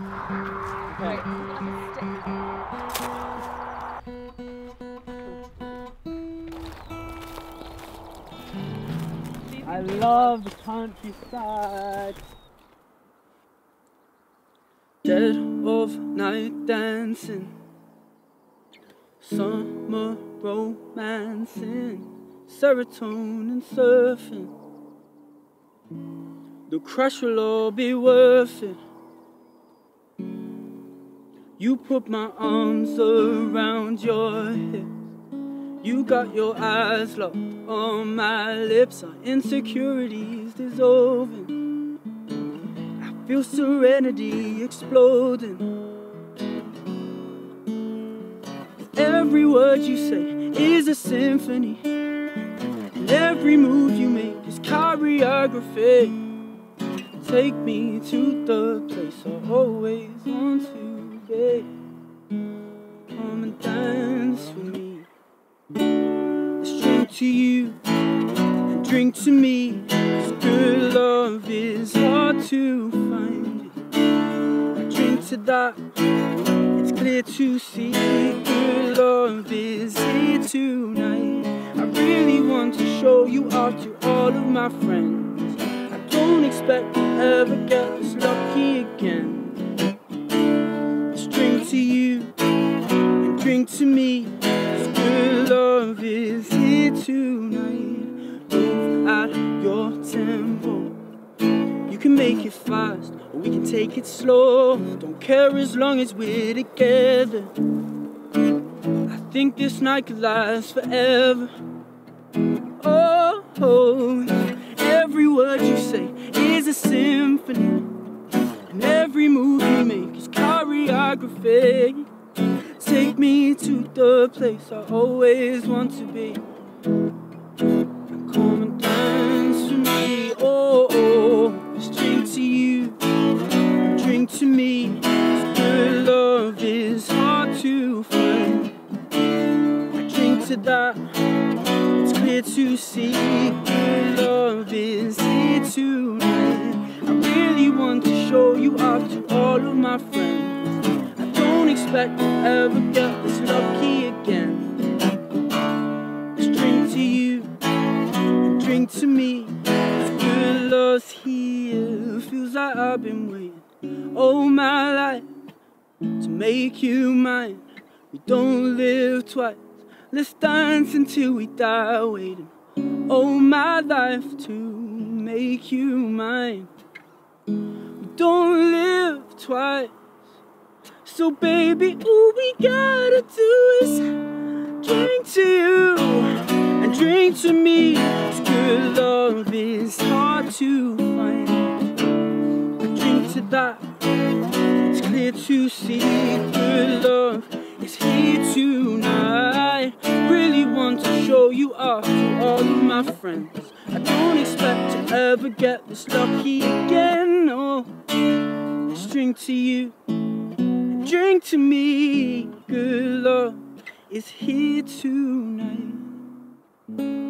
Right, I'm gonna stick. I love the countryside. Dead of night dancing, summer romancing, serotonin surfing. The crash will all be worth it. You put my arms around your hips. You got your eyes locked on my lips. Our insecurities dissolving. I feel serenity exploding. Every word you say is a symphony, and every move you make is choreography. Take me to the place I always want to be. Come and dance with me. Let's drink to you and drink to me. 'Cause good love is hard to find. I drink to that, it's clear to see. Good love is here tonight. I really want to show you off to all of my friends. I don't expect to ever get this lucky again. Let's drink to you and drink to me. 'Cause good love is here tonight. Move at your tempo. You can make it fast, or we can take it slow. Don't care as long as we're together. I think this night could last forever. Oh, every word you say is a symphony, and every move you make is choreography. Take me to the place I always want to be. Come and dance with me. Oh, just drink to you, drink to me. 'Cause good love is hard to find. I drink to that, it's clear to see. Good love is here tonight. I really want to show you off to all of my friends. I don't expect to ever get this lucky again. Let's drink to you and drink to me. 'Cause good love's here. Feels like I've been waiting all my life to make you mine. We don't live twice. Let's dance until we die waiting all my life to make you mine. We don't live twice. So baby, all we gotta do is drink to you and drink to me. 'Cause good love is hard to find. I drink to that, it's clear to see. Good love is here tonight. Really want to show you off to all of my friends. I don't expect to ever get this lucky again. No, let's drink to you, drink to me. Good love is here tonight.